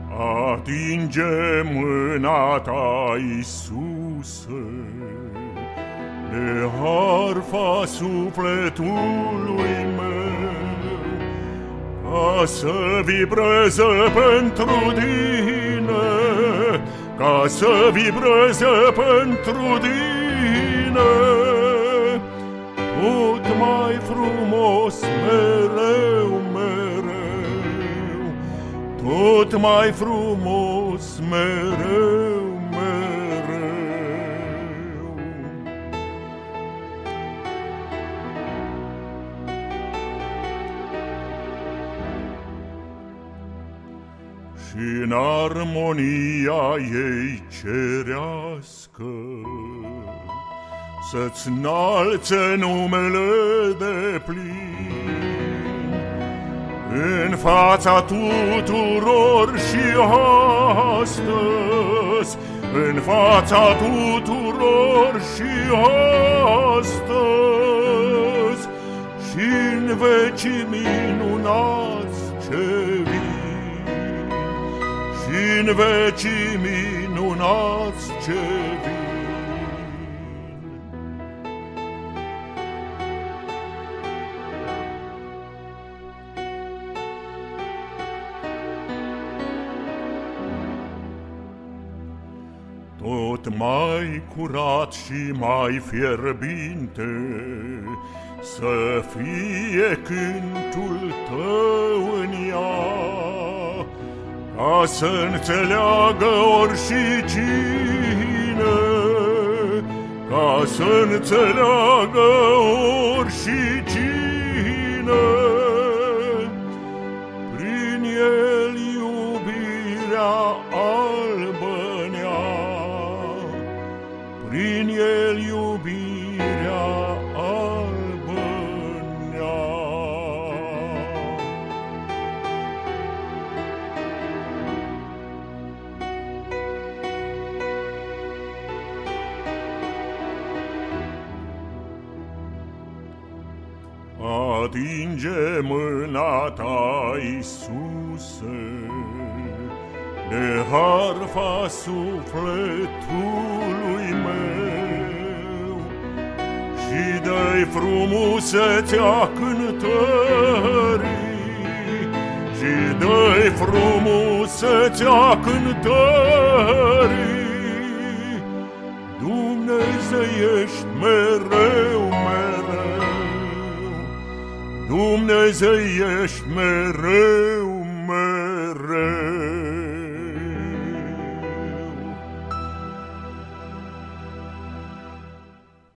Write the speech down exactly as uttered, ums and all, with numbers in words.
Atinge mâna ta, Iisuse, de harfa sufletului meu, ca să vibreze pentru tine, ca să vibreze pentru tine, tot mai frumos mereu, mereu, tot mai frumos mereu, mereu. Și-n armonia ei cerească să-ți înalțe numele de plin în fața tuturor și astăzi, în fața tuturor și astăzi, și-n vecii minunați ce vin, și-n vecii minunați ce vin. Tot mai curat și mai fierbinte să fie cântul tău în ea, ca să înțeleagă ori cine, ca să înțeleagă ori cine. Prin el iubirea albă-nea, prin el iubirea albă-nea. Atinge mâna ta, Iisuse, de harfa sufletului meu, și dă-i frumusețea cântării, și dă-i frumusețea cântării. Dumnezeiești mereu, mereu, Dumnezeiești mereu, mereu.